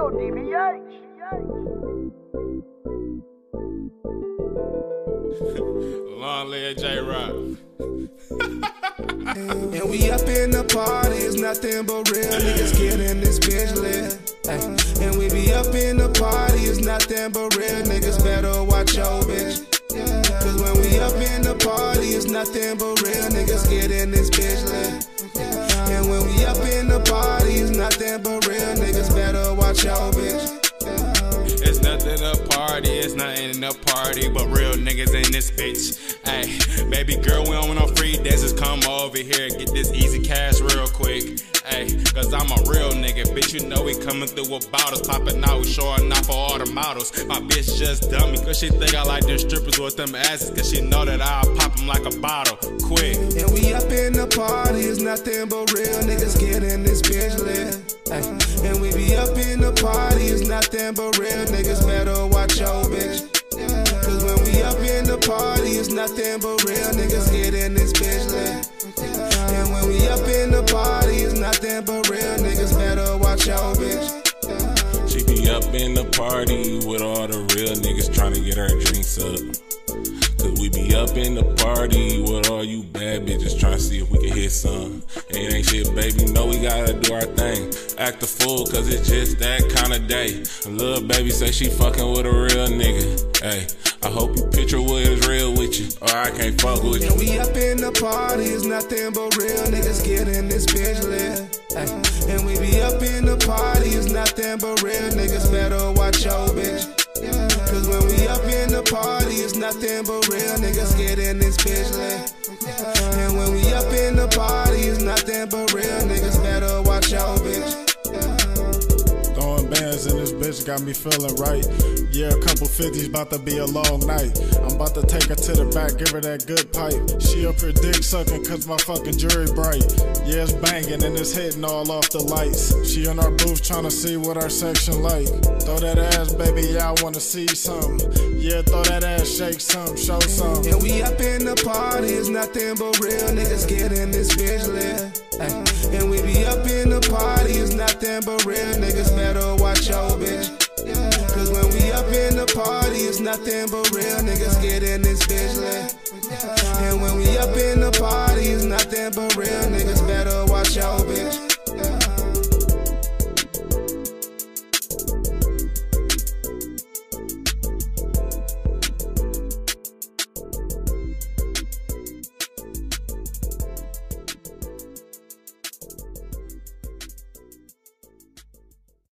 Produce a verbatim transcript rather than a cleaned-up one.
Yo, D B H. Long live J-Rock. And we up in the party, it's nothing but real niggas getting this bitch lit. Ay. And we be up in the party, it's nothing but real niggas, better watch your bitch. Cause when we up in the party, it's nothing but real niggas getting this bitch lit. And when we up in the party, it's nothing but real niggas, better watch your bitch. It's nothing a party, it's nothing in a party, but real niggas in this bitch. Ay, baby girl, we don't want no free dances. Come over here and get this easy cash real quick. Ay, cause I'm a real nigga, bitch. You know we coming through with bottles, popping out, we showing off for all the models. My bitch just dummy, cause she think I like them strippers with them asses, cause she know that I'll pop them like a bottle, quick. And we up in the party, it's nothing but real niggas getting this bitch lit. Ay. And we be up in the party, it's nothing but real niggas, better watch your bitch. Cause when we up in the party, it's nothing but real niggas getting this bitch lit. And when we up in the party, it's nothing but real niggas, better watch your bitch. She be up in the party with all the real niggas trying to get her drinks up. Cause we be up in the party with all you bad bitches trying to see if we can hit some. And it ain't shit, baby, no, we gotta do our thing. Act a fool, cause it's just that kind of day. A little baby say she fucking with a real nigga. Hey, I hope you picture what is real with you, or I can't fuck with you. And we up in the party, it's nothing but real niggas getting this bitch lit. Ay. And we be up in the party, it's nothing but real niggas, better watch your bitch. Cause when we up in the party, it's nothing but real niggas getting this bitch lit. And when we up in the party, it's nothing but real niggas, better watch your bitch. Throwing bands in this bitch got me feeling right. Yeah, a couple fifties about to be a long night. I'm about to take her to the back, give her that good pipe. She up her dick sucking cause my fucking jury bright. Yeah, it's banging and it's hitting all off the lights. She in our booth trying to see what our section like. Throw that ass, baby, yeah, I wanna see something. Yeah, throw that ass, shake some, show some. And we up in the party, it's nothing but real niggas getting this bitch lit. Ay. And we be up in the party, it's nothing but real niggas, better watch your bitch. Cause when we up in the party, it's nothing but real niggas getting this bitch lit. And when we up in the party, it's nothing but real niggas, better